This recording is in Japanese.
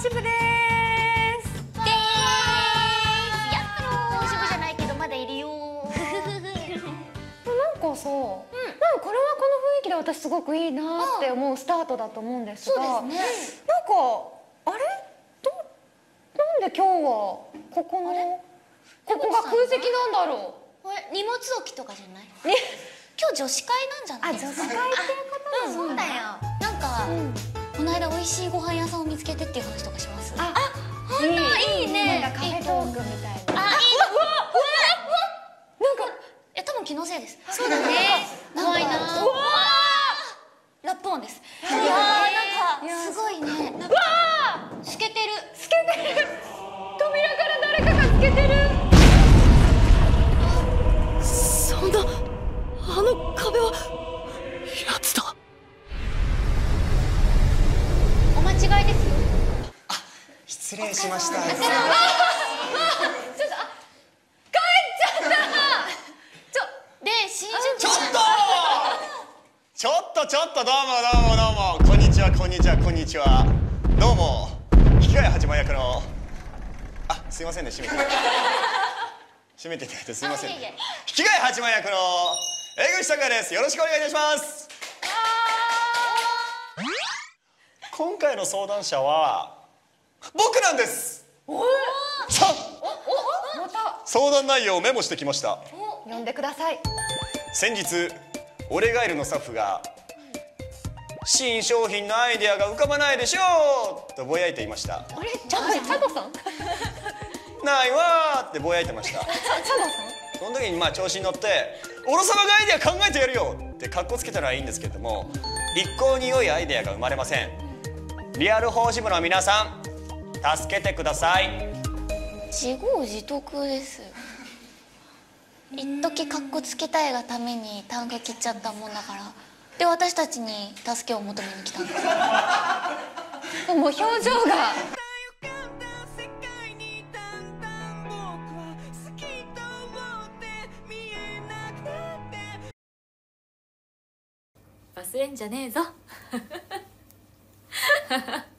渋です。 やっほー、渋じゃないけどまだいるよー。 なんかさ、なんかこれはこの雰囲気で私すごくいいなって思うスタートだと思うんですが、 そうですね。 なんかあれなんで今日はここが空席なんだろう。 これ荷物置きとかじゃない？今日女子会なんじゃないですか？ 女子会っていうことなの？ そうだよ。なんか、この間美味しいご飯屋さんを見つけてっていう話とかします？ あ、 本当いいね。 なんかカフェトークみたいな。 あ、いい。なんか多分気のせいです。そうだね。怖いな。ラップ音です。いやー、なんかすごいね。わあ、透けてる。 扉から誰かがつけてる。 そんな、あの壁はやつだ。 お間違いですよ。 失礼しました。 ちょっと帰っちゃったで、新宿ちょっとどうもこんにちはどうも引き換え八幡役のすいませんね、閉めていただいてすいませんね。 いえいえ。 引き換え八幡役の江口拓也です。よろしくお願いいたします。今回の相談者は僕なんです。相談内容をメモしてきました。 呼んでください。 先日オレガエルのスタッフが新商品のアイデアが浮かばないでしょうとぼやいていました。 あれ、チャドさん？ ないわーってぼやいてました。 チャドさん？ その時に調子に乗って「おろさまがアイデア考えてやるよ!」ってカッコつけたらいいんですけれども、一向に良いアイデアが生まれません。リアル法事部の皆さん、助けてください。 自業自得です。一時カッコつけたいがために単価切っちゃったもんだから。で、私たちに助けを求めに来たんです。 もう表情が。 忘れんじゃねえぞ。